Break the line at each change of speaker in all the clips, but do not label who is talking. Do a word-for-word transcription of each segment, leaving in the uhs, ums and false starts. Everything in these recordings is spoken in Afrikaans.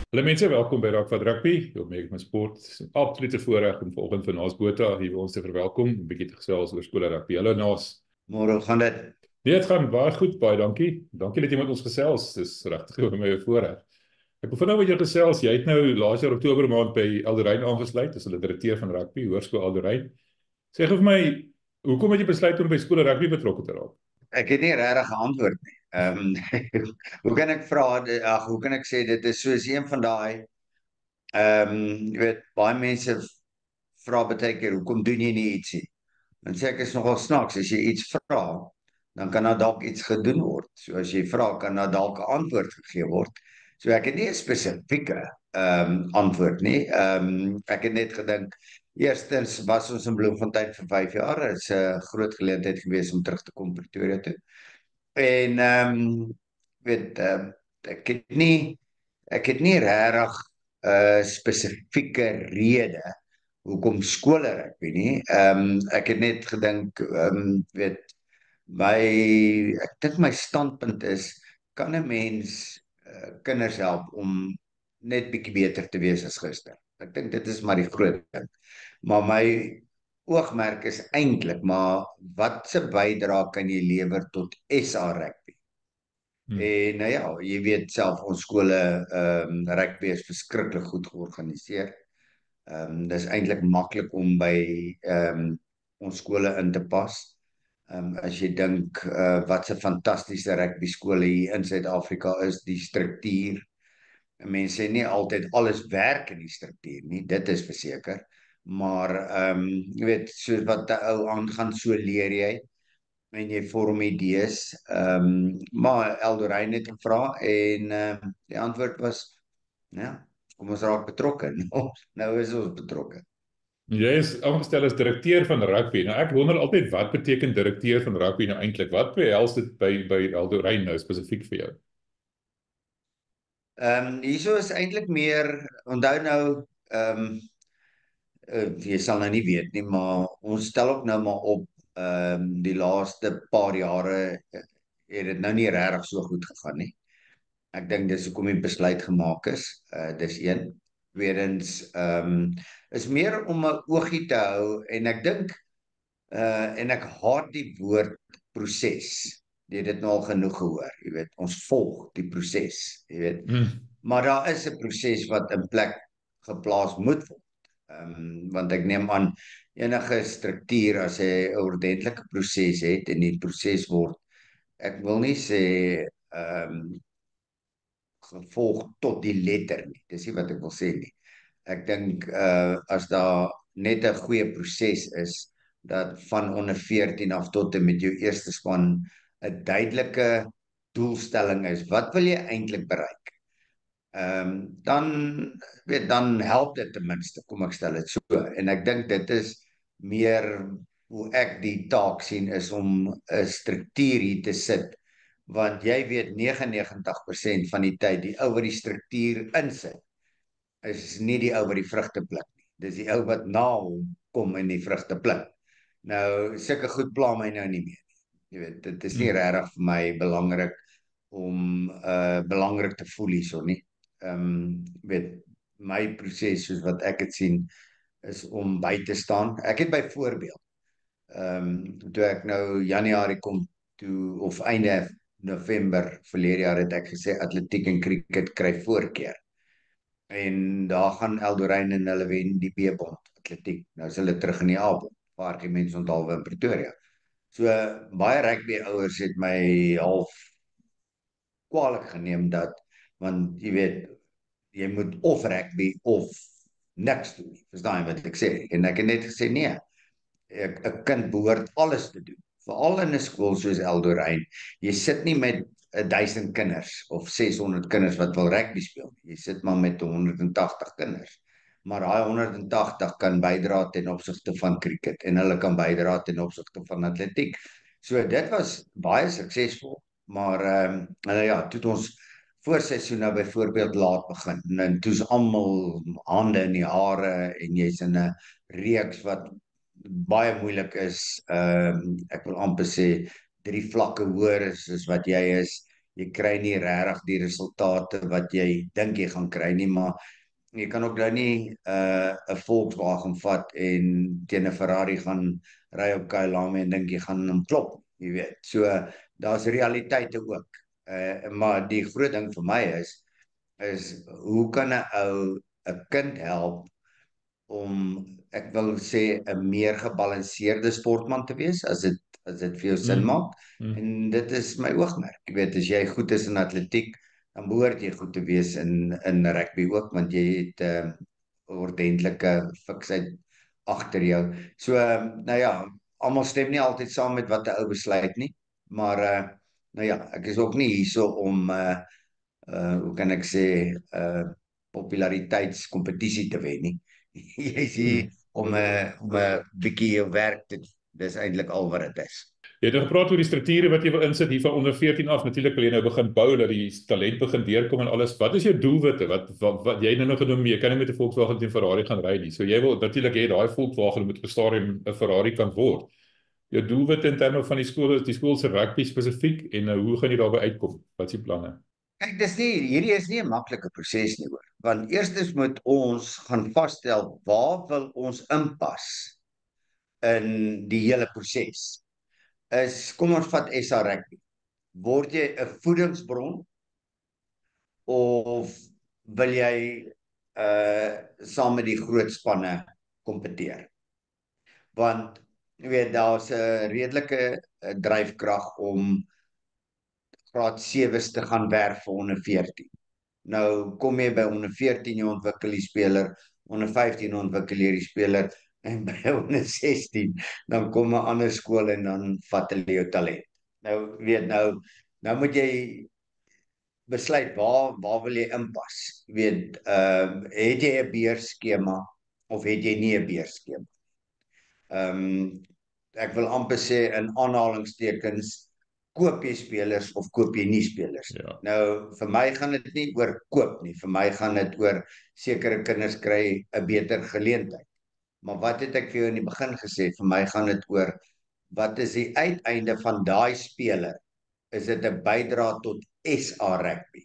Hallo mense, welkom by Raak wat Rugby. Ek merk my sport. Dis 'n absolute voorreg om vanoggend van Naas Botha hier by ons te verwelkom, 'n bietjie te gesels oor skole rugby. Hallo Naas.
Môre gaan dit.
Nee, dit gaan baie goed, baie dankie. Dankie dat jy met ons gesels. Dis regtig vir my 'n voorreg. Ek wil vinnig met jou gesels. Jy het nou laas jaar Oktober maand by Alderein aangesluit as hulle direkteur van rugby, Hoërskool Alderein. Sê gou vir my, hoekom het jy besluit om by skole rugby betrokke te raak?
Ek het nie regtig geantwoord nie. Ehm um, hoe kan ek vra ag hoe kan ek sê dit is soos een van daai ehm um, jy weet baie mense vra baie keer hoekom doen jy nie iets nie. Dan sê ek is nogal snaaks as jy iets vra, dan kan daar dalk iets gedoen word. So as jy vra kan daar dalk 'n antwoord gegee word. So ek het nie 'n spesifieke ehm um, antwoord nie. Ehm um, ek het net gedink eerstens was ons in Bloemfontein vir vyf jaar. Dit is 'n groot geleentheid geweest om terug te kom Pretoria toe. En ehm um, weet ehm um, ek het nie ek het nie regtig 'n uh, spesifieke rede hoekom skole rugby nie. Ehm um, ek het net gedink ehm um, weet my ek dink my standpunt is kan 'n mens uh, kinders help om net bietjie beter te wees as gister. Ek dink dit is maar die groot ding. Maar my oogmerk is eintlik maar wat se bydrae kan jy lewer tot S A rugby?
Hmm.
En nou ja, jy weet self ons skole ehm um, rugby is verskriklik goed georganiseer. Ehm um, dis eintlik maklik om by ehm um, ons skole in te pas. Ehm um, as jy dink uh, wat 'n fantastiese rugby skole hier in Suid-Afrika is, die struktuur. Mense sê nie altyd alles werk in die struktuur nie, dit is verseker. Maar ehm um, jy weet soos wat 'n ou aangaan so leer jy en jy vorm idees. Ehm um, maar Eldorein het gevra en ehm um, die antwoord was ja, kom ons raak betrokke. Nou, nou is ons betrokke.
Jy is aangestel as direkteur van rugby. Nou ek wonder altyd wat beteken direkteur van rugby nou eintlik? Wat behels dit by by Alderein nou spesifiek vir jou?
Ehm um, hierso is eintlik meer onthou nou ehm um, uh, jy sal nou nie weet nie, maar ons stel ook nou maar op ehm um, die laaste paar jare uh, het dit nou nie regtig so goed gegaan nie. Ek dink dis hoekom die besluit gemaak is. Uh dis een. Tweedens ehm um, is meer om 'n oogie te hou en ek dink uh en ek haat die woord proses. Jy het dit nou al genoeg gehoor, jy weet, ons volg die proses, jy weet.
Hmm.
Maar daar is 'n proses wat in plek geplaas moet word. Ehm um, want ek neem aan enige struktuur as hy 'n ordentlike proses het en die proses word ek wil nie sê ehm um, gevolg tot die letter nie. Dis nie wat ek wil sê nie. Ek dink uh as daar net 'n goeie proses is dat van onder veertien af tot en met jou eerste span 'n duidelike doelstelling is. Wat wil jy eintlik bereik? Ehm um, dan weet dan help dit ten minste, kom ek stel dit so. En ek dink dit is meer hoe ek die taak sien is om 'n struktuur hier te sit want jy weet negenennegentig persent van die tyd die ou wat die struktuur insit is nie die ou wat die vrugte pluk nie. Dis die ou wat na hom kom en die vrugte pluk. Nou sulke goed pla my nou nie meer nie. Jy weet dit is nie
Hmm.
regtig vir my belangrik om uh belangrik te voel hierso nie. Ehm um, weet my proses soos wat ek dit sien is om by te staan. Ek het byvoorbeeld ehm um, toe ek nou Januarie kom toe of einde November verlede jaar het ek gesê atletiek en cricket kry voorkeur. En daar gaan Eldorein en hulle wen die B-bond atletiek. Nou is hulle terug in die A-bond. Paar mense onthaalwe in Pretoria. So baie rugby ouers het my half kwalijk geneem dat want jy weet jy moet of rugby of niks doen nie. Verstaan jy wat ek sê? En ek het net gesê nee. 'n 'n kind behoort alles te doen. Veral in 'n skool soos Eldorein. Jy sit nie met duisend kinders of seshonderd kinders wat wil rugby speel nie. Jy sit maar met honderd en tagtig kinders. Maar daai honderd en tagtig kan bydra ten opsigte van cricket en hulle kan bydra ten opsigte van atletiek. So dit was baie suksesvol, maar ehm um, nou ja, toe het ons voorseisoen nou byvoorbeeld laat begin en toe's almal hande in die hare en jy's in 'n reeks wat baie moeilik is. Ehm um, ek wil amper sê drie vlakke hoër is as wat jy is. jy kry nie regtig die resultate wat jy dink jy gaan kry nie, maar jy kan ook nou nie 'n uh, 'n Volkswagen vat en teen 'n Ferrari gaan ry op Kyalami en dink jy gaan hom klop, jy weet. So daar's realiteite ook. Uh, maar die groot ding vir my is is hoe kan 'n ou 'n kind help om, ek wil sê, 'n meer gebalanseerde sportman te wees, as dit as dit vir jou sin
Mm.
maak.
Mm.
En dit is my oogmerk. Jy weet, as jy goed is in atletiek, dan behoort jy goed te wees in in rugby ook, want jy het 'n uh, ordentlike fiksheid agter jou. So uh, nou ja, almal stem nie altyd saam met wat 'n ou besluit nie, maar uh, nou ja, ek is ook nie hierso om uh, uh, hoe kan ek sê, uh, populariteitskompetisie te wen nie. Jy sien,
Mm.
om 'n om 'n bietjie jou werk te doen. Dis eintlik al wat dit is.
Jy het nou gepraat oor die strukture wat jy wil insit hier van onder veertien af. Natuurlik wil jy nou begin bou dat die talent begin deurkom en alles. Wat is jou doelwitte? Wat wat, wat jy nou nog genoem, jy kan nie met 'n Volkswagen teen Ferrari gaan ry nie. So jy wil natuurlik hê daai Volkswagen moet op 'n stadium 'n Ferrari kan word. Jou doelwitte in terme van die skool is die skool se rugby spesifiek en uh, hoe gaan jy daarby uitkom? Wat is die planne?
Kyk, dis nie hierdie is nie 'n maklike proses nie hoor. Want eerstens moet ons gaan vasstel waar wil ons inpas in die hele proses. Is kom ons vat S A Rugby. Word jy 'n voedingsbron of wil jy uh saam met die groot spanne kompeteer? Want jy weet daar's 'n redelike uh, dryfkrag om graad sewes te gaan werf vir onder veertien. Nou kom jy by onder veertien jy ontwikkel die speler, onder vyftien ontwikkel jy die speler en by onder sestien dan kom 'n ander skool en dan vat hulle jou talent. Nou weet nou nou moet jy besluit waar waar wil jy inpas. Jy weet, ehm uh, het jy 'n beurskema of het jy nie 'n beurskema? Ehm um, ek wil amper sê in aanhalingstekens, koop jy spelers of koop jy nie spelers nie.
Ja.
Nou vir my gaan dit nie oor koop nie. Vir my gaan dit oor sekere kinders kry 'n beter geleentheid. Maar wat het ek vir jou in die begin gesê? Vir my gaan dit oor wat is die uiteinde van daai speler? Is dit 'n bydrae tot S A Rugby?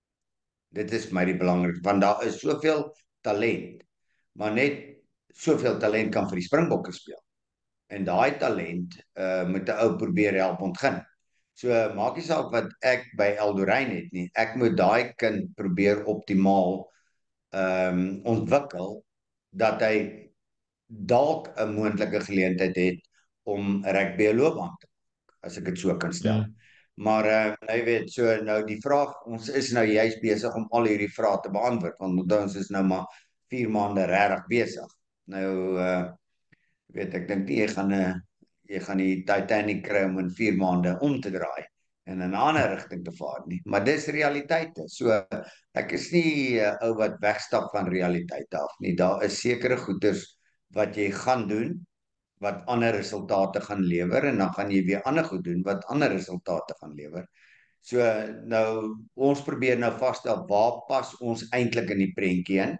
Dit is vir my die belangrikste, want daar is soveel talent, maar net soveel talent kan vir die Springbokke speel. En daai talent uh, moet 'n ou probeer help ontgin. So maak nie saak wat ek by Eldorein het nie. Ek moet daai kind probeer optimaal ehm um, ontwikkel dat hy dalk 'n moontlike geleentheid het om rugby 'n loopbaan te maak, as ek dit so kan stel.
Mm.
Maar uh, jy weet, so nou die vraag, ons is nou juist besig om al hierdie vrae te beantwoord, want ons is nou maar vier maande regtig besig. Nou uh, weet ek dink nie jy gaan 'n uh, jy gaan die Titanic kry om in vier maande om te draai en in 'n ander rigting te vaar nie, maar dis realiteite. So ek is nie 'n uh, ou wat wegstap van realiteite af nie. Daar is sekere goeders wat jy gaan doen wat ander resultate gaan lewer en dan gaan jy weer ander goed doen wat ander resultate gaan lewer. So nou ons probeer nou vasstel waar pas ons eintlik in die prentjie in.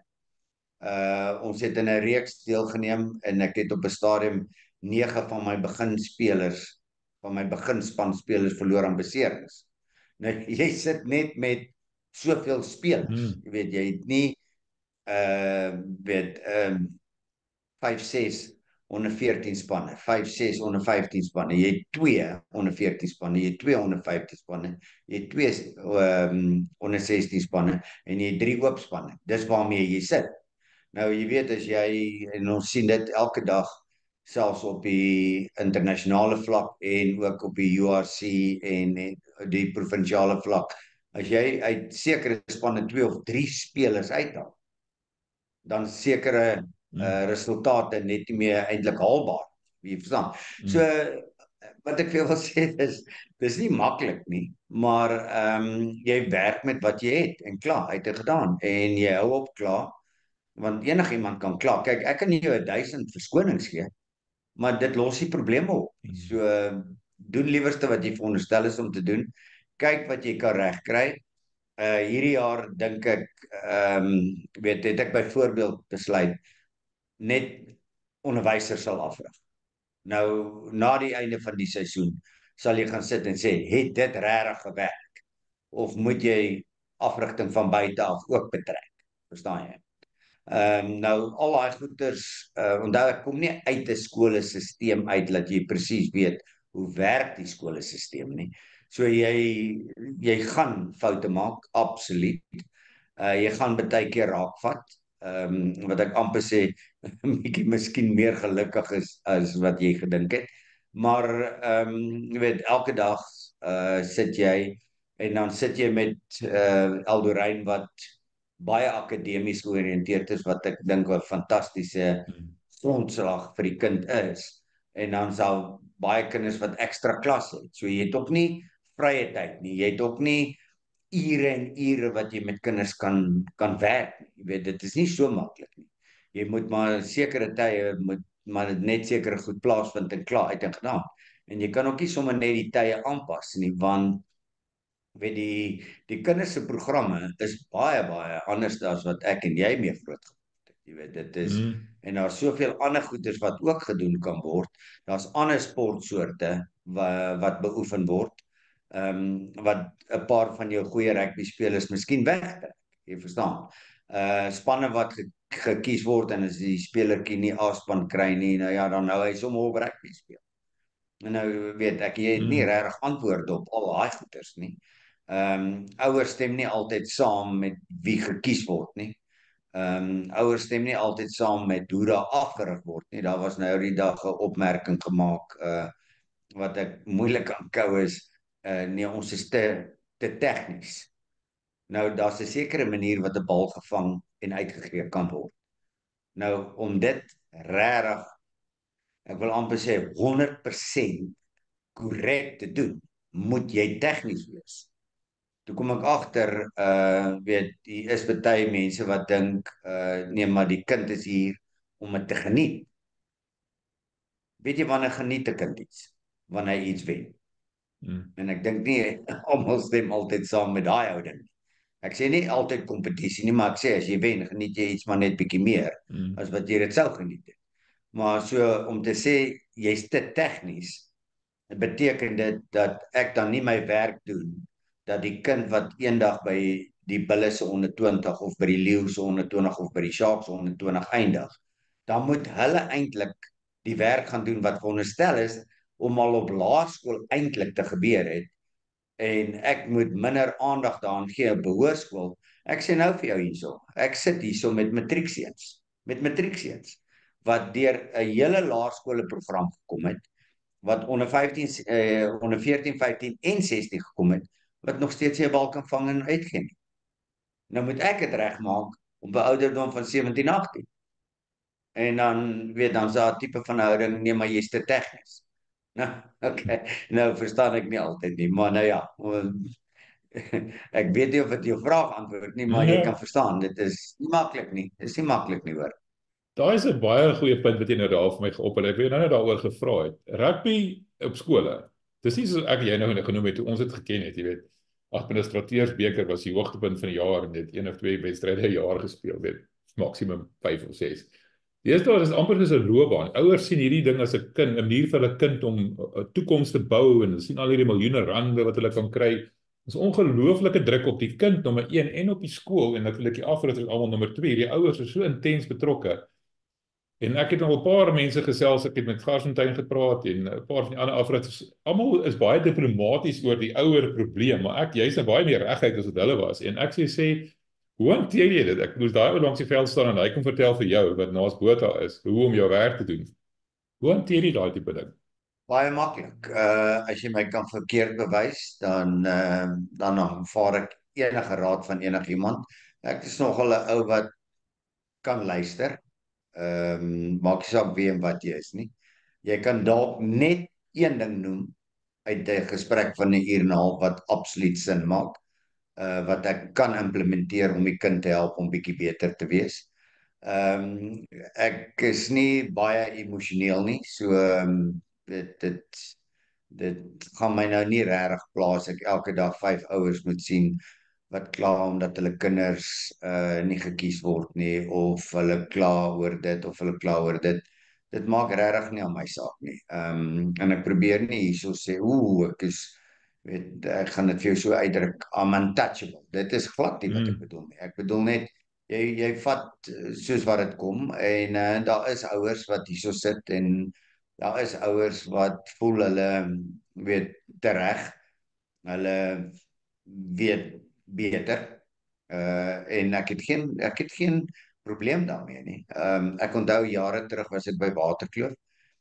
Uh ons het in 'n reeks deelgeneem en ek het op 'n stadium nege van my beginspelers van my beginspanspelers verloor aan beserings. Nou jy sit net met soveel spelers.
Mm.
Jy weet jy het nie uh weet ehm um, vyf ses onder veertien spanne, vyf ses onder vyftien spanne. Jy het twee onder veertien spanne, jy het twee onder vyftien spanne, jy het twee um, onder sestien spanne en jy het drie oop spanne. Dis waarmee jy sit. Nou jy weet as jy en ons sien dit elke dag selfs op die internasionale vlak en ook op die U R C en, en die provinsiale vlak. As jy uit sekere spanne twee of drie spelers uithaal, dan sekere uh, resultate net nie meer eintlik haalbaar. Jy verstaan?
Mm.
So wat ek vir jou wil sê is dis nie maklik nie, maar ehm um, jy werk met wat jy het en klaar, uit het gedaan en jy hou op klaar want enigiemand kan klaar. Kyk, ek kan jou duisend verskonings gee, maar dit los nie probleme op nie. So doen liewerste wat jy veronderstel is om te doen. Kyk wat jy kan regkry. Uh hierdie jaar dink ek ehm um, weet het ek byvoorbeeld besluit net onderwysers sal afrig. Nou na die einde van die seisoen sal jy gaan sit en sê het dit regtig gewerk of moet jy afrigting van buite af ook betrek? Verstaan jy? Ehm um, nou al daai goeters, uh, onthou ek kom nie uit 'n skoolstelsel uit dat jy presies weet hoe werk die skoolstelsel nie. So jy jy gaan foute maak, absoluut. Uh, jy gaan baie keer raakvat. Ehm um, wat ek amper sê, bietjie miskien meer gelukkig is as wat jy gedink het. Maar ehm um, jy weet elke dag uh sit jy en dan sit jy met uh Eldorein wat baie akademies georiënteerd is wat ek dink 'n fantastiese
Hmm.
grondslag vir die kind is. En dan sal baie kinders wat ekstra klas het. So jy het ook nie vrye tyd nie. Jy het ook nie ure en ure wat jy met kinders kan kan werk nie. Jy weet dit is nie so maklik nie. Jy moet maar sekere tye moet maar net sekere goed plaasvind en klaar uit en gedaan. En jy kan ook nie sommer net die tye aanpas nie want weet die die kinders se programme is baie baie anders as wat ek en jy mee groot geword het. Jy weet dit is
Hmm.
en daar's soveel ander goeders wat ook gedoen kan word. Daar's ander sportsoorte wat wat beoefen word. Ehm um, wat 'n paar van jou goeie rugby spelers miskien wegtrek. Jy verstaan. Uh spanne wat ge, gekies word en as die spelertjie nie A-span kry nie, nou ja, dan nou hy sommer op rugby speel. En nou weet ek jy het nie
Hmm.
regtig antwoorde op al daai goeters nie. Ehm um, ouers stem nie altyd saam met wie gekies word nie. Ehm um, ouers stem nie altyd saam met hoe daar afgerig word nie. Daar was nou die dag 'n opmerking gemaak uh wat ek moeilik aankou is uh nee ons is te te tegnies. Nou daar's 'n sekere manier wat 'n bal gevang en uitgegee kan word. Nou om dit regtig ek wil amper sê honderd persent korrek te doen, moet jy tegnies wees. Toe kom ek agter uh weet die is baie mense wat dink uh nee maar die kind is hier om dit te geniet. Weet jy wanneer geniet 'n kind iets? Wanneer hy iets wen.
Hmm.
En ek dink nie almal stem altyd saam met daai houding nie. Ek sê nie altyd kompetisie nie, maar ek sê as jy wen, geniet jy iets maar net bietjie meer
Hmm.
as wat jy dit sou geniet het. Maar so om te sê jy's te tegnies, beteken dit dat ek dan nie my werk doen dat die kind wat eendag by die Bulle se onder twintig of by die Leeu se onder twintig of by die Sharks se onder twintig eindig, dan moet hulle eintlik die werk gaan doen wat veronderstel is om al op laerskool eintlik te gebeur het en ek moet minder aandag daaraan gee op behoorskool. Ek sê nou vir jou hierso, ek sit hierso met matriekseuns, met matriekseuns wat deur 'n hele laerskole program gekom het wat onder vyftien eh, onder veertien, vyftien en sestien gekom het wat nog steeds nie 'n bal kan vang en uitgee nie. Nou moet ek dit regmaak op 'n ouderdom van sewentien, agttien. En dan weet dan is daar 'n tipe van houding, nee maar jy's te tegnies. Nou, okay. Nou verstaan ek nie altyd nie, maar nou ja. Ek weet nie of dit jou vraag antwoord nie, maar jy
Ja,
kan verstaan, dit is nie maklik nie. Dit is nie maklik nie hoor.
daai is 'n baie goeie punt wat jy nou daar vir my geopper het. Ek het nou net daaroor gevra het. Rugby op skole. Dis nie soos ek en jy nou genoem het toe ons dit geken het, jy weet. Administrateursbeker was die hoogtepunt van die jaar en dit een of twee wedstryde 'n jaar gespeel het, maksimum vyf of ses. Deesdae is dit amper soos 'n loopbaan. Ouers sien hierdie ding as 'n kind, 'n manier vir hulle kind om 'n toekoms te bou en hulle sien al hierdie miljoene rande wat hulle kan kry. Dis ongelooflike druk op die kind nommer een en op die skool en natuurlik die afrigters almal nommer twee. Die ouers is so intens betrokke. En ek het nog 'n paar mense gesels, ek het met Garsfontein gepraat en 'n paar van die ander afrigters. Almal is baie diplomaties oor die ouer probleem, maar ek jy's nou baie meer reguit as wat hulle was. En ek sê sê, hoe hanteer jy dit? Ek moes daai ou langs die veld staan en hy kom vertel vir jou wat naas Botha is, hoe om jou werk te doen. Hoe hanteer jy daai tipe ding?
Baie maklik. Uh as jy my kan verkeerd bewys, dan uh, dan aanvaar ek enige raad van enigiemand. Ek is nogal 'n ou wat kan luister. Ehm um, maak nie saak wie en wat jy is nie. Jy kan dalk net een ding noem uit 'n gesprek van 'n uur en 'n half wat absoluut sin maak. Uh wat ek kan implementeer om die kind te help om bietjie beter te wees. Ehm um, ek is nie baie emosioneel nie, so ehm um, dit dit dit gaan my nou nie regtig plaas ek elke dag vyf ouers moet sien wat kla omdat hulle kinders uh nie gekies word nie of hulle kla oor dit of hulle kla oor dit. Dit maak regtig nie aan my saak nie. Ehm um, en ek probeer nie hierso sê ooh ek is Weet, ek gaan dit vir jou so uitdruk, I'm untouchable. Dit is glad nie wat ek
Mm.
bedoel nie. Ek bedoel net jy jy vat eh, soos wat dit kom en uh, daar is ouers wat hierso sit en daar is ouers wat voel hulle weet tereg, hulle weet beter. Uh en ek het geen ek het geen probleem daarmee nie. Ehm um, ek onthou jare terug was ek by Waterkloof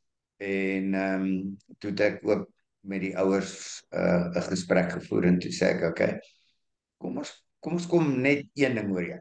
en ehm um, toe het ek ook met die ouers uh 'n gesprek gevoer en toe sê ek, okay, kom ons kom ons kom net een ding oor jou.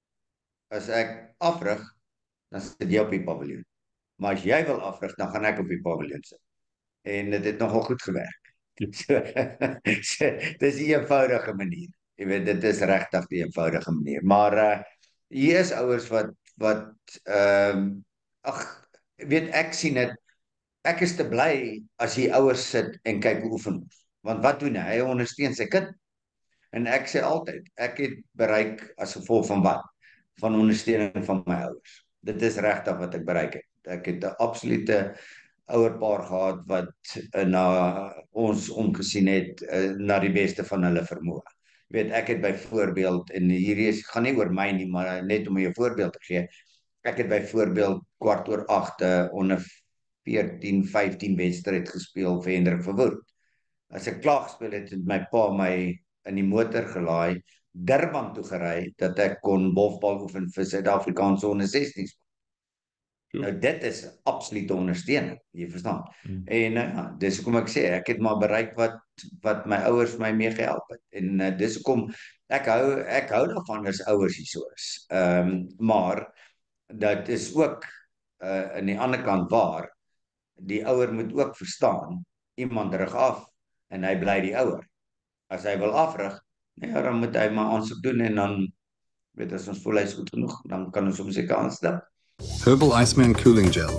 As ek afrig, dan sit jy op die paviljoen. Maar as jy wil afrig, dan gaan ek op die paviljoen sit. En dit het nogal goed gewerk. So, so dis 'n eenvoudige manier. Jy weet dit is regtig 'n eenvoudige manier. Maar uh hier is ouers wat wat ehm um, ag weet ek sien dit ek is te bly as die ouers sit en kyk hoe oefen ons. Want wat doen hy? Hy ondersteun sy kind. En ek sê altyd, ek het bereik as gevolg van wat? Van ondersteuning van my ouers. Dit is regtig wat ek bereik het. Ek het 'n absolute ouerpaar gehad wat uh, na ons omgesien het uh, na die beste van hulle vermoë. Jy weet, ek het byvoorbeeld en hierdie is gaan nie oor my nie, maar net om 'n voorbeeld te gee. Ek het byvoorbeeld kwart oor agte onder veertien vyftien wedstryd gespeel vir Hendrik Verwoerd. As ek klaar gespeel het, het my pa my in die motor gelaai, Durban toe gery, dat ek kon wolfbal oefen vir Suid-Afrikaanse onder sestien.
Sure.
Nou dit is absolute ondersteuning, jy verstaan.
Mm.
En uh, dis hoekom ek sê, ek het maar bereik wat wat my ouers my mee gehelp het. En uh, dis hoekom ek hou ek hou daarvan as ouers hier so is. Ehm um, maar dat is ook uh, aan die ander kant waar die ouer moet ook verstaan, iemand rig af en hy bly die ouer. As hy wil afrig, ja, dan moet hy maar aansoek doen en dan weet as ons voel hy is goed genoeg, dan kan ons hom seker aanstel.
Herbal Iceman Cooling Gel.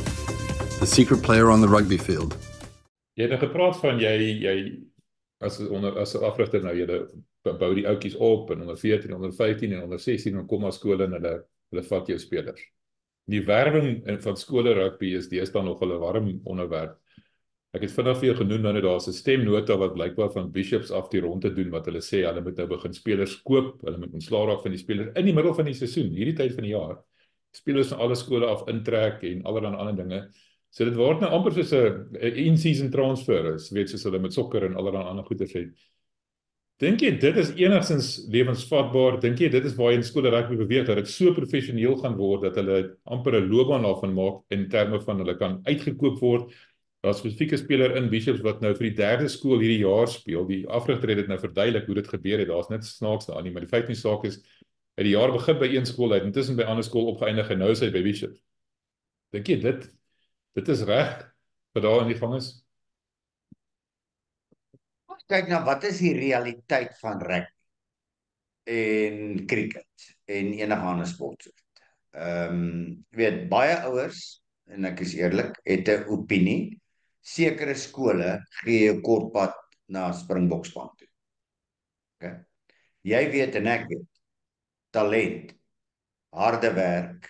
The secret player on the rugby field.
Jy het nou gepraat van jy jy as onder as 'n afrigter nou jy bou die ouetjies op en onder veertien, onder vyftien en onder sestien en kom maar skole en hulle hulle vat jou spelers. Die werwing van skole rugby is deesdae nog 'n warm onderwerp. Ek het vinnig vir jou genoem nou net daar's 'n stemnota wat blykbaar van Bishops af die rond te doen wat hulle sê hulle moet nou begin spelers koop, hulle moet ontslaa raak van die spelers in die middel van die seisoen, hierdie tyd van die jaar. Spelers van alle skole af intrek en allerlei ander dinge. So dit word nou amper soos 'n in-season transfer, is weet soos hulle met sokker en allerlei ander goeie sê. Dink jy dit is enigstens lewensvatbaar? Dink jy dit is waar jy in skole rugby beweeg dat dit so professioneel gaan word dat hulle amper 'n loopbaan daarvan maak in terme van hulle kan uitgekoop word? Daar's 'n spesifieke speler in Bishops wat nou vir die derde skool hierdie jaar speel. Die afrigter het dit nou verduidelik hoe dit gebeur het. Daar's net snaaks daar nie, maar die feit van die saak is uit die jaar begin by een skool uit, intussen by 'n ander skool opgeëindig en nou is hy by Bishops. Dink jy dit dit is reg wat daar in die gang is?
Kyk nou, wat is die realiteit van rugby en cricket en enige ander sportsoort? Ehm, um, weet baie ouers en ek is eerlik, het 'n opinie. Sekere skole gee 'n kort pad na Springbokspan toe. Okay. Jy weet en ek weet, talent, harde werk,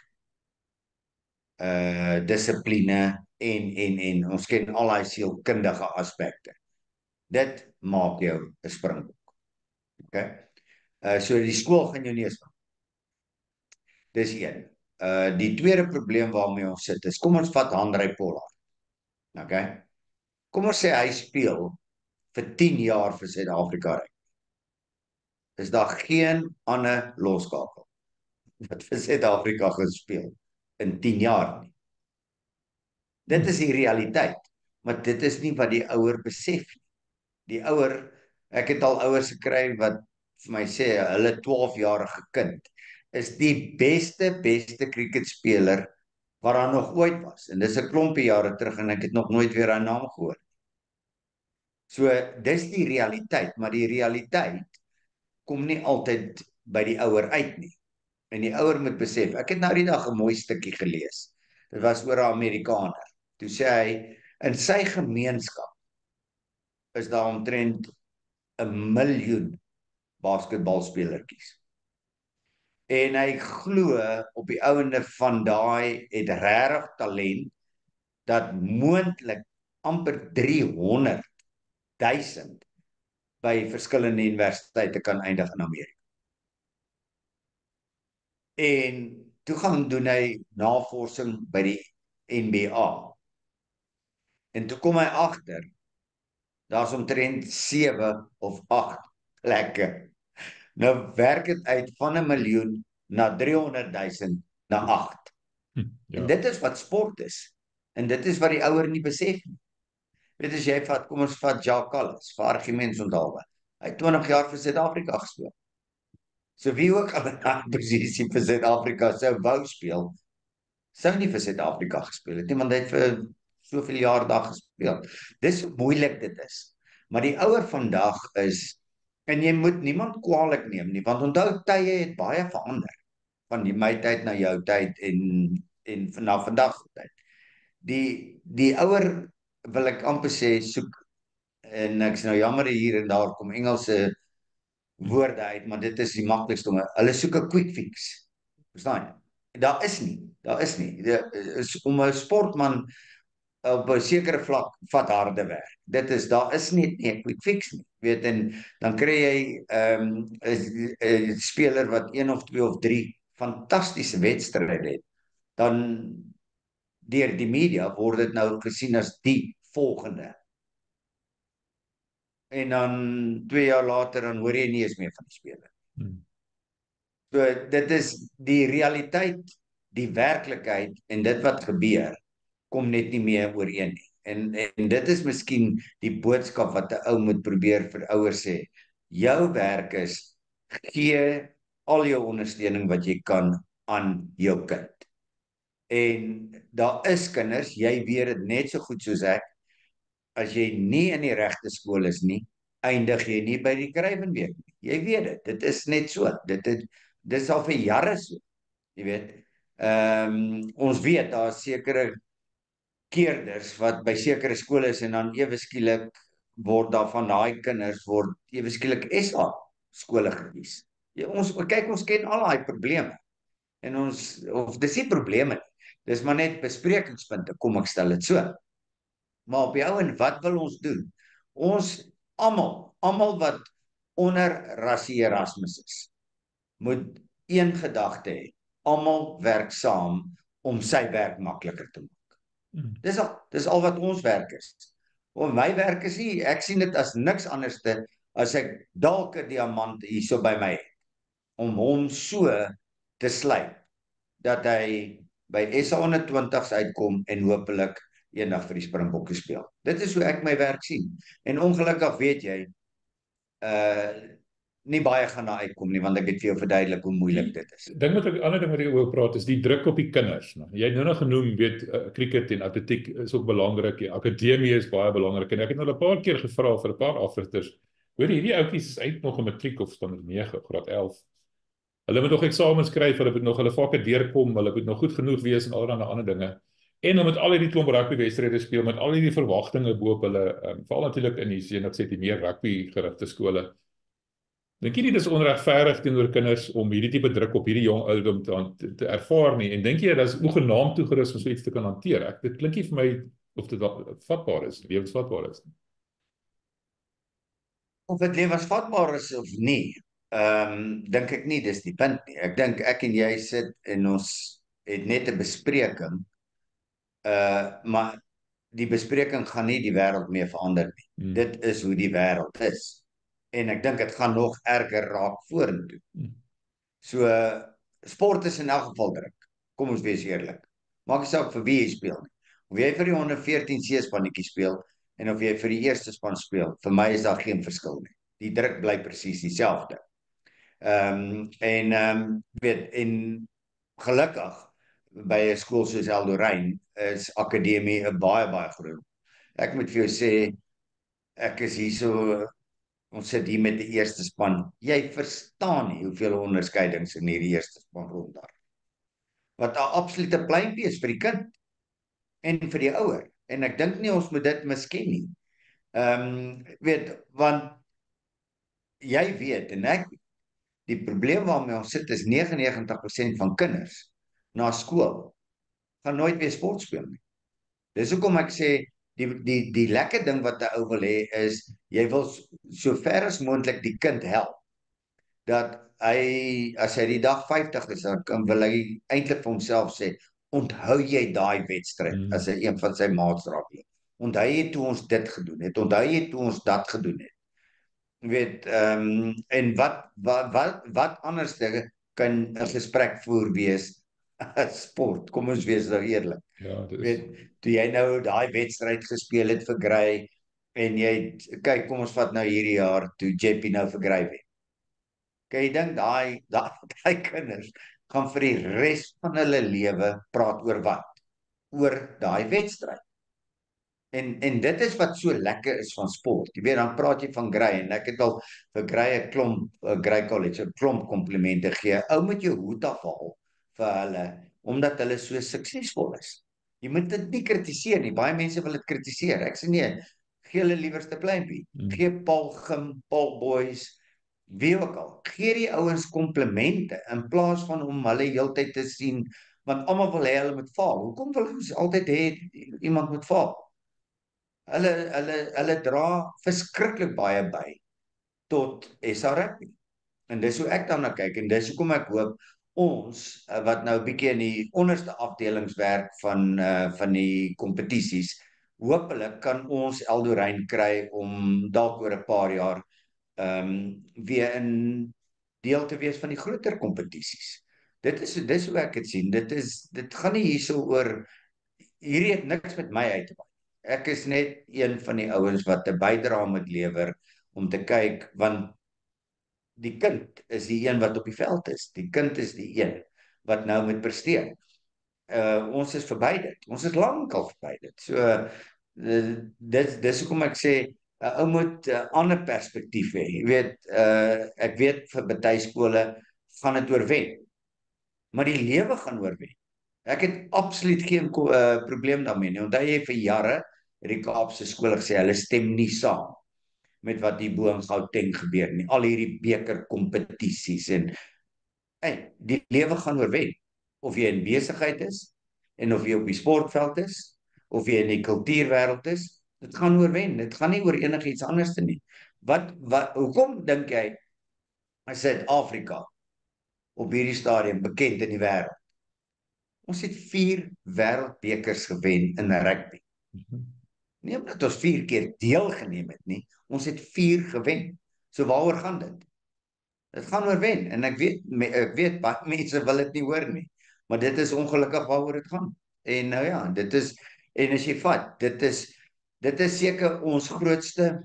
uh dissipline en en en ons ken al daai sielkundige aspekte. Dit maak jou 'n springbok. Okay? Uh so die skool gaan jou nie eens. Dis een. Uh die tweede probleem waarmee ons sit is, kom ons vat Handrey Pollard. Okay? Kom ons sê hy speel vir tien jaar vir Suid-Afrika. Is daar geen ander loskakel wat vir Suid-Afrika gespeel in tien jaar nie. Dit is die realiteit, maar dit is nie wat die ouer besef nie. Die ouer, ek het al ouers gekry wat vir my sê hulle twaalfjarige kind is die beste beste cricketspeler wat daar nog ooit was. En dis 'n klompie jare terug en ek het nog nooit weer 'n naam gehoor. So dis die realiteit, maar die realiteit kom nie altyd by die ouer uit nie. En die ouer moet besef, ek het nou die dag 'n mooi stukkie gelees. Dit was oor 'n Amerikaner. Toe sê hy in sy gemeenskap is daar omtrent 'n miljoen basketbalspelertjies. En hy glo op die ouende van daai het regtig talent dat moontlik amper driehonderd duisend by verskillende universiteite kan eindig in Amerika. En toe gaan doen hy navorsing by die N B A. En toe kom hy agter, daar's omtrent sewe of agt plekke. Nou werk dit uit van 'n miljoen na driehonderdduisend na agt.
Hm, ja.
En dit is wat sport is. En dit is wat die ouer nie besef nie. Weet as jy vat, kom ons vat Jacques Kallis, vir argumentsonthaalwe. Hy het twintig jaar vir Suid-Afrika gespeel. So wie ook al in daai posisie vir Suid-Afrika sou wou speel, sou nie vir Suid-Afrika gespeel het nie, want hy het vir soveel jaar daar gespeel. Dis hoe moeilik dit is. Maar die ouer vandag is, en jy moet niemand kwaadlik neem nie, want onthou tye het baie verander van die my tyd na jou tyd en en na vandag tyd. Die die ouer wil ek amper sê soek, en ek's nou jammer hier en daar kom Engelse woorde uit, maar dit is die maklikste om, hulle soek 'n quick fix. Verstaan jy? Daar is nie, daar is nie. Die, is, om 'n sportman op 'n sekere vlak vat harde werk. Dit is, daar is nie 'n quick fix nie. Weet, en dan kry jy ehm um, 'n speler wat een of twee of drie fantastiese wedstryde het, dan deur die media word dit nou gesien as die volgende. En dan twee jaar later dan hoor jy nie eens meer van die speler.
Hmm.
So dit is die realiteit, die werklikheid en dit wat gebeur kom net nie meer ooreen nie. En en dit is miskien die boodskap wat 'n ou moet probeer vir ouers sê. Jou werk is gee al jou ondersteuning wat jy kan aan jou kind. En daar is kinders, jy weet dit net so goed soos ek, as jy nie in die regte skool is nie, eindig jy nie by die Kruiwenweek nie. Jy weet dit, dit is net so. Dit het dit is al vir jare so. Jy weet, ehm um, ons weet daar is sekere keerders wat by sekere skole is en dan ewe skielik word daar van daai kinders word ewe skielik S A skole gekies. Ja, ons kyk ons ken al daai probleme. En ons of dis nie probleme nie. Dis maar net besprekingspunte, kom ek stel dit so. Maar op die ou en wat wil ons doen? Ons almal, almal wat onder Rassie Erasmus is, moet een gedagte hê. Almal werk saam om sy werk makliker te maak. Hmm. Dis al, dis al wat ons werk is. Om my werk is nie, ek sien dit as niks anderste as ek dalk 'n diamant hierso by my het, om hom so te slyp dat hy by S A onder twintigs uitkom en hopelik eendag vir die Springbokke speel. Dit is hoe ek my werk sien. En ongelukkig weet jy, uh nie baie gaan daar uitkom nie, want ek het vir jou verduidelik hoe moeilik dit is.
Ding wat ek ander ding wat ek oor praat is die druk op die kinders. Nou, jy het nou nog genoem, weet uh, cricket en atletiek is ook belangrik. Die akademie is baie belangrik en ek het nou 'n paar keer gevra vir 'n paar afrigters. Hoor hierdie ouetjies is uit nog 'n matriek of standaard nege, graad elf. Hulle moet nog eksamens skryf, hulle moet nog hulle vakke deurkom, hulle moet nog goed genoeg wees en allerlei ander dinge. En om met al hierdie klomp rugbywedstryde speel, met al hierdie verwagtinge bo op hulle, um, veral natuurlik in die sin dat sê die meer rugby gerigte skole. Dink jy nie dis onregverdig teenoor kinders om hierdie tipe druk op hierdie jong ouderdom te, te ervaar nie? En dink jy dat is ogenaamd toegerus om so iets te kan hanteer? Ek, dit klink nie vir my of dit vatbaar is, lewensvatbaar is.
Of dit lewensvatbaar is of nie, ehm um, dink ek nie, dis die punt nie. Ek dink ek en jy sit en ons het net 'n bespreking, uh, maar die bespreking gaan nie die wêreld mee verander nie. Hmm. Dit is hoe die wêreld is. En ek dink dit gaan nog erger raak vorentoe. Hmm. So, uh, sport is in elk geval druk. Kom ons wees eerlik. Maak nie saak vir wie jy speel nie. Of jy vir die onder veertien C spannetjie speel, en of jy vir die eerste span speel, vir my is daar geen verskil nie. Die druk bly presies dieselfde. Ehm um, en ehm um, weet en gelukkig by 'n skool soos Eldorein is akademie 'n baie baie groot. Ek moet vir jou sê, ek is hier so, ons sit hier met die eerste span. Jy verstaan nie hoeveel onderskeidings in hierdie eerste span rond daar. Wat 'n absolute pleintjie is vir die kind en vir die ouer. En ek dink nie ons moet dit misken nie. Ehm um, weet, want jy weet en ek die probleem waarmee ons sit is negenennegentig persent van kinders na skool gaan nooit weer sport speel nie. Dis hoekom ek sê die die die lekker ding wat 'n ou wil hê is jy wil so ver as moontlik die kind help dat hy as hy die dag vyftig is, dan kan wil hy eintlik vir homself sê, onthou jy daai wedstryd
Mm.
as hy een van sy maats raak. Onthou jy toe ons dit gedoen het, onthou jy toe ons dat gedoen het. Jy weet, ehm um, en wat wat wat wat anders dinge kan 'n gesprek voer wees as sport. Kom ons wees nou eerlik.
Ja, dit is
Weet, toe jy nou daai wedstryd gespeel het vir Grey en jy kyk, kom ons vat nou hierdie jaar toe Jeppy nou vir Grey wen. Kan jy dink daai daai daai kinders gaan vir die res van hulle lewe praat oor wat? Oor daai wedstryd. En en dit is wat so lekker is van sport. Jy weet, dan praat jy van Grey en ek het al vir Grey 'n klomp uh, Grey College 'n klomp komplimente gee. Ou met jou hoed afhaal vir hulle omdat hulle so suksesvol is. Jy moet dit nie kritiseer nie. Baie mense wil dit kritiseer. Ek sê nee, gee hulle liewerste pleintjie.
Mm.
Gee Paul Gim, Paul Boys, wie ook al. Gee die ouens komplimente in plaas van om hulle heeltyd te sien, want almal wil hê hulle moet faal. Hoekom wil ons altyd hê iemand moet faal? Hulle hulle hulle dra verskriklik baie by tot S A Rugby. En dis hoe ek daarna kyk en dis hoekom ek hoop ons uh, wat nou 'n bietjie in die onderste afdelings werk van uh, van die kompetisies, hopelik kan ons Eldorein kry om dalk oor 'n paar jaar ehm um, weer in deel te wees van die groter kompetisies. Dit is dis hoe ek dit sien. Dit is dit gaan nie hierso oor hierdie het niks met my uit te maak. Ek is net een van die ouens wat 'n bydrae moet lewer om te kyk, want die kind is die een wat op die veld is. Die kind is die een wat nou moet presteer. Uh ons is verby dit. Ons is lankal verby dit. So uh, dit dis hoekom ek sê 'n uh, ou moet 'n uh, ander perspektief hê. Jy weet, uh ek weet vir baie skole gaan dit oor wen. Maar die lewe gaan oor wen. Ek het absoluut geen uh, probleem daarmee nie. Onthou jy vir jare het die Kaapse skole gesê hulle stem nie saam met wat hier bo in Gauteng gebeur nie. Al hierdie beker kompetisies en hey, die lewe gaan oor wen. Of jy in besigheid is en of jy op die sportveld is of jy in die kultuurwêreld is, dit gaan oor wen. Dit gaan nie oor enigiets anders nie. Wat wat hoekom dink jy is Suid-Afrika op hierdie stadium bekend in die wêreld? Ons het vier wêreldbekers gewen in rugby. Nie omdat ons vier keer deelgeneem het nie, ons het vier gewen. So waaroor gaan dit? Dit gaan oor wen en ek weet ek weet baie mense wil dit nie hoor nie, maar dit is ongelukkig waaroor dit gaan. En nou ja, dit is en as jy vat, dit is dit is seker ons grootste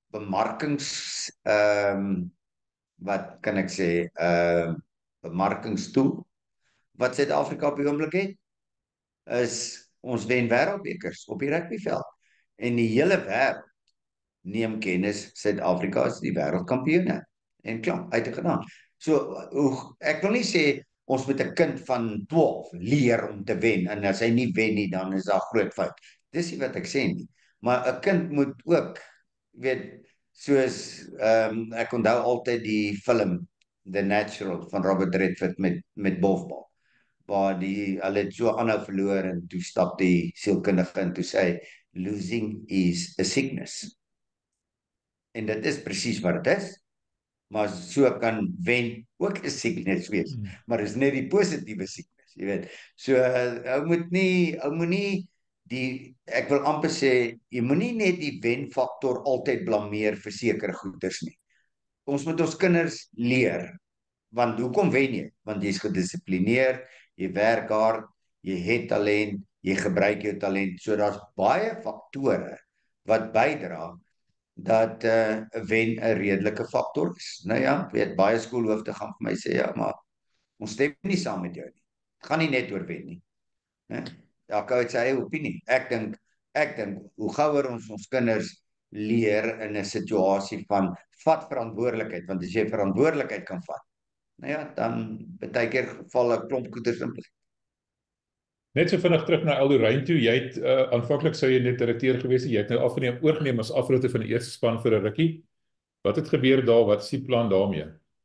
bemarkings ehm um, wat kan ek sê ehm uh, bemarkingstoel wat Suid-Afrika op die oomblik het, is ons wen wêreldbekers op die rugbyveld. En die hele wêreld neem kennis, Suid-Afrika is die wêreldkampioene. En klaar, uit te gedaan. So, ek wil nie sê ons moet 'n kind van twaalf leer om te wen, en as hy nie wen nie, dan is daar groot fout. Dis nie wat ek sê nie. Maar 'n kind moet ook, weet, soos, um, ek onthou altyd die film The Natural van Robert Redford met, met bofbal. Waar die, hulle het so aanhou verloor en toe stap die sielkundige in toe sê, losing is a sickness. En dit is presies wat dit is. Maar so kan wen ook 'n sickness wees. Mm. Maar is net die positiewe sickness, jy weet. So ou moet nie, ou moenie die, ek wil amper sê, jy moenie net die wenfaktor altyd blameer vir sekere goeders nie. Ons moet ons kinders leer. Want hoekom wen jy? Want jy's gedissiplineerd, jy werk hard, jy het talent, jy gebruik jou talent. So daar's baie faktore wat bydra dat 'n uh, wen 'n redelike faktor is. Nou ja, weet baie skoolhoofde gaan vir my sê ja, maar ons stem nie saam met jou nie. Dit gaan nie net oor wen nie. Né? Ja, ek het sy eie opinie. Ek dink ek dink hoe gouer ons ons kinders leer in 'n situasie van vat verantwoordelikheid, want as jy verantwoordelikheid kan vat, nou ja, dan baie keer val 'n klomp goeders in plek.
Net so vinnig terug na Eldorein toe. Jy het uh, aanvanklik sou jy net direkteur gewees het. Jy het nou afgeneem oorgeneem as afrote van die eerste span vir 'n rukkie. Wat het gebeur daar? Wat is die plan daarmee?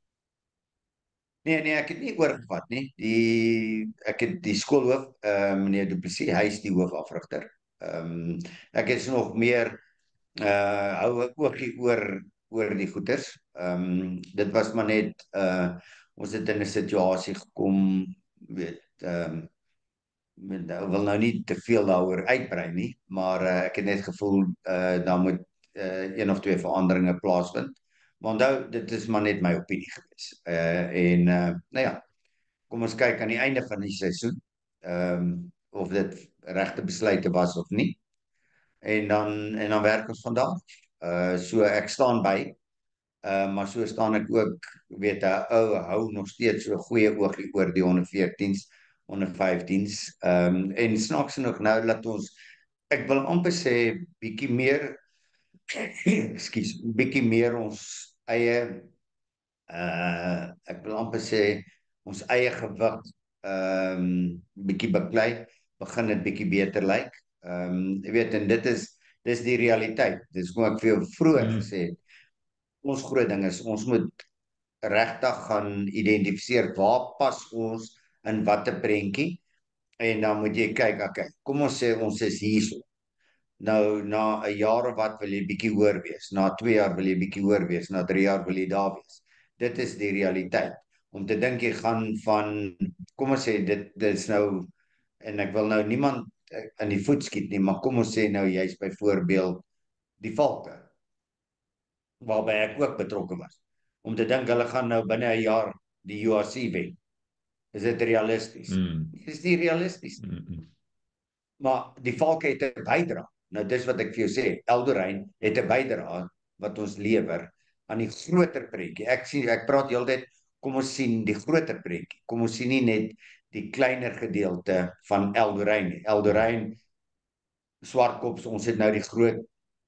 Nee, nee, ek het nie oorgevat nie. Die ek het die skoolhoof, uh, meneer Du Plessis, hy is die hoofafrigter. Ehm um, ek is nog meer uh hou ek oogie oor oor die goeters. Ehm um, dit was maar net uh ons het in 'n situasie gekom, weet ehm um, met- ek wil nou nie te veel daaroor uitbrei nie, maar uh, ek het net gevoel uh daar moet uh, een of twee veranderinge plaasvind. Maar onthou, dit is maar net my opinie gewees. Uh en uh nou ja, kom ons kyk aan die einde van die seisoen, ehm um, of dit regte besluite was of nie. En dan en dan werk ons van daar af. Uh so ek staan by, uh maar so staan ek ook, weet 'n ou hou nog steeds so 'n goeie oogie oor die onder veertiens, onder vyftiens. Ehm um, en snaaks genoeg nou laat ons, ek wil amper sê bietjie meer ekskuus, bietjie meer ons eie uh ek wil amper sê ons eie gewig ehm um, bietjie beklei, begin dit bietjie beter lyk. Ehm um, jy weet, en dit is dis die realiteit. Dis hoe ek vir jou vroeër
Mm.
gesê het. Ons groot ding is ons moet regtig gaan identifiseer waar pas ons in watter prentjie, en dan moet jy kyk, okay, kom ons sê ons is hierso. Nou na 'n jaar of wat wil jy bietjie hoër wees. Na twee jaar wil jy bietjie hoër wees. Na drie jaar wil jy daar wees. Dit is die realiteit. Om te dink jy gaan van, kom ons sê dit dis nou, en ek wil nou niemand eh, in die voet skiet nie, maar kom ons sê nou jy's byvoorbeeld die Valke, waarby ek ook betrokke was. Om te dink hulle gaan nou binne 'n jaar die U R C wen. Is dit realisties?
Mm.
Dis nie realisties nie.
Mm. Mm.
Maar die Valke het 'n bydra. Nou dis wat ek vir jou sê, Eldorein het 'n bydra wat ons lewer aan die groter prentjie. Ek sien ek praat heeltyd, kom ons sien die groter prentjie. Kom ons sien nie net die kleiner gedeelte van Eldorein nie. Eldorein, Swartkops, ons het nou die groot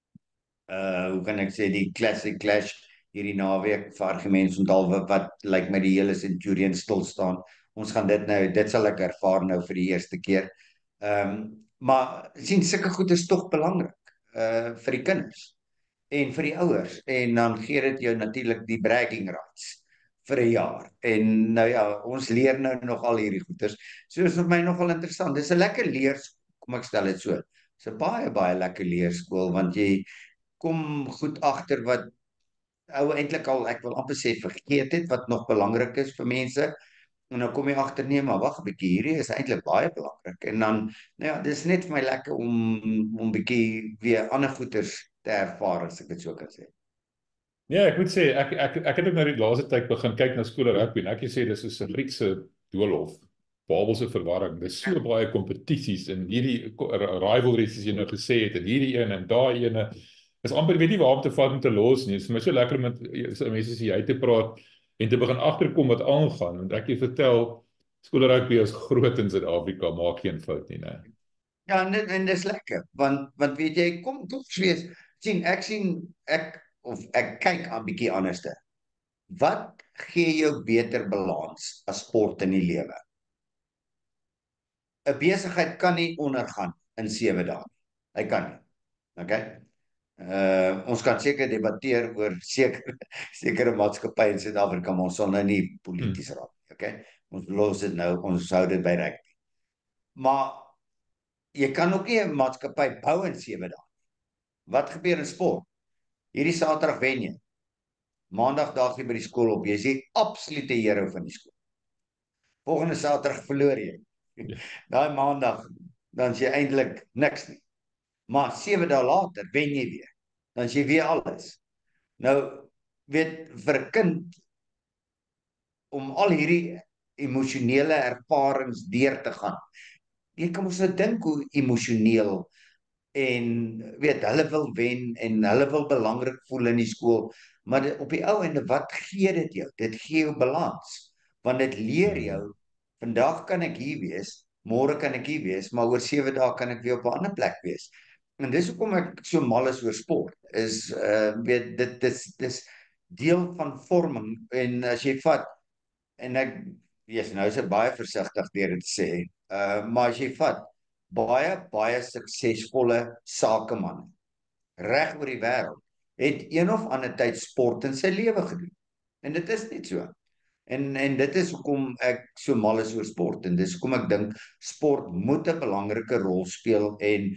uh hoe kan ek sê die classic clash hierdie naweek vir argumente onthal wat, wat lyk like my die hele Centurion stil staan. Ons gaan dit nou, dit sal ek ervaar nou vir die eerste keer. Ehm um, maar sien sulke goed is tog belangrik uh vir die kinders en vir die ouers, en dan gee dit jou natuurlik die bragging rights vir 'n jaar. En nou ja, ons leer nou nog al hierdie goeters. So is vir my nogal interessant. Dis 'n lekker leers, kom ek stel dit so. Dis 'n baie baie lekker leerskool want jy kom goed agter wat ou eintlik al, ek wil amper sê vergeet het, wat nog belangrik is vir mense. En dan kom jy agter, nee, maar wag 'n bietjie, hierdie is eintlik baie belangrik. En dan nou ja, dis net vir my lekker om om bietjie weer ander goeters te ervaar, as ek dit so kan sê.
Ja, ek moet sê ek ek ek het ook nou die laaste tyd begin kyk na skole rugby en ek wil sê dis soos 'n Griekse doolhof. Babelse verwarring. Dis so baie kompetisies en hierdie ko- r- rivalries soos jy nou gesê het en hierdie een en daai ene is amper weet nie waar om te vat om te los nie. Dit is vir my so lekker om met so mense soos jy te praat en te begin agterkom wat aangaan. Want ek jy vertel skole rugby is groot in Suid-Afrika, maak geen fout nie, né?
Ja, en dit en dis lekker, want want weet jy, kom kom wees, sien ek sien ek of ek kyk 'n bietjie anderste. Wat gee jou beter balans as sport in die lewe? 'n Besigheid kan nie ondergaan in sewe dae nie. Hy kan nie. Okay? Uh ons kan seker debatteer oor sekere sekere maatskappye in Suid-Afrika, maar ons sal nou nie polities raak nie, okay? Ons los dit nou, ons hou dit by rugby. Maar jy kan ook nie 'n maatskappy bou in sewe dae. Wat gebeur in sport? Hierdie Saterdag wen jy. Maandag daag jy by die skool op. Jy's die absolute hero van die skool. Volgende Saterdag verloor jy.
Ja.
Daai Maandag dan is jy eintlik niks nie. Maar sewe dae later wen jy weer. Dan is jy weer alles. Nou weet vir 'n kind om al hierdie emosionele ervarings deur te gaan. Jy kan mos nou dink hoe emosioneel, en weet hulle wil wen en hulle wil belangrik voel in die skool, maar dit, op die ou einde wat gee dit jou? Dit gee jou balans, want dit leer jou vandag kan ek hier wees, môre kan ek hier wees, maar oor sewe dae kan ek weer op 'n ander plek wees. En dis hoekom ek so mal is oor sport. Is uh weet dit dis dis deel van vorming, en as jy vat en ek yes, nou is ek baie versigtig deur dit te sê, uh maar as jy vat baie baie suksesvolle sakemanne reg oor die wêreld het een of ander tyd sport in sy lewe gedoen. En dit is net so. En en dit is hoekom ek so mal is oor sport, en dis hoekom ek dink sport moet 'n belangrike rol speel, en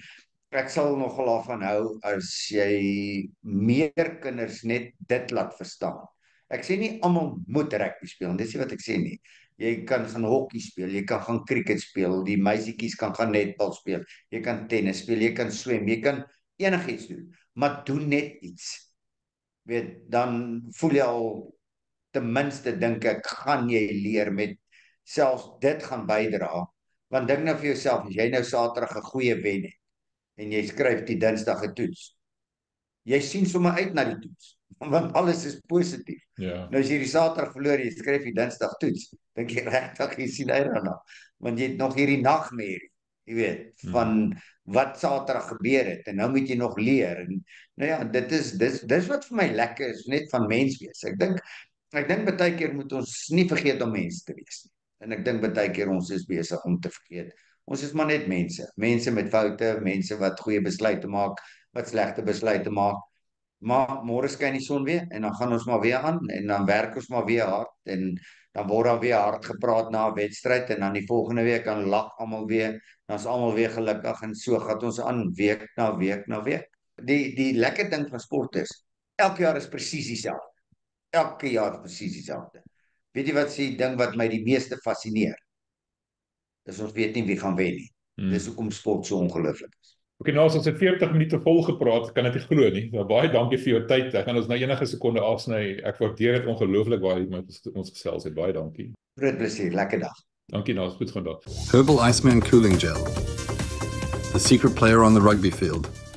ek sal nogal daarvan hou as jy meer kinders net dit laat verstaan. Ek sê nie almal moet rugby speel, dis nie wat ek sê nie. Jy kan gaan hokkie speel, jy kan gaan cricket speel, die meisietjies kan gaan netbal speel, jy kan tennis speel, jy kan swem, jy kan enigiets doen, maar doen net iets. Weet, dan voel jy al ten minste dink ek gaan jy leer met selfs dit gaan bydra. Want dink nou vir jouself, as jy nou Saterdag 'n goeie wen het en jy skryf die Dinsdag 'n toets. Jy sien sommer uit na die toets, want alles is positief.
Ja.
Nou as jy die Saterdag verloor, jy skryf die Dinsdag toets, dink jy regtig jy sien uit daarna, want jy het nog hierdie nagmerrie, jy weet, van wat Saterdag gebeur het en nou moet jy nog leer en nou ja, dit is dis dis wat vir my lekker is net van mens wees. Ek dink ek dink baie keer moet ons nie vergeet om mens te wees nie. En ek dink baie keer ons is besig om te vergeet. Ons is maar net mense, mense met foute, mense wat goeie besluite maak, wat slegte besluite maak. Maar môre skyn die son weer en dan gaan ons maar weer aan en dan werk ons maar weer hard en dan word daar weer hard gepraat na 'n wedstryd en dan die volgende week dan lag almal weer, dan is almal weer gelukkig en so gaan ons aan week na week na week. Die die lekker ding van sport is, elke jaar is presies dieselfde. Elke jaar presies dieselfde. Weet jy wat is die ding wat my die meeste fascineer? Dis ons weet nie wie gaan wen nie. Hmm. Dis hoekom sport so ongelooflik is.
Okay, nou as ons het veertig minute vol gepraat, kan ek nie glo nie. Nou, baie dankie vir jou tyd. Ek gaan ons nou enige sekonde afsny. Ek waardeer dit ongelooflik baie met ons gesels het. Baie dankie.
Groot plesier, lekker dag.
Dankie, nou, goed vandag.
Herbal Iceman Cooling Gel. The secret player on the rugby field.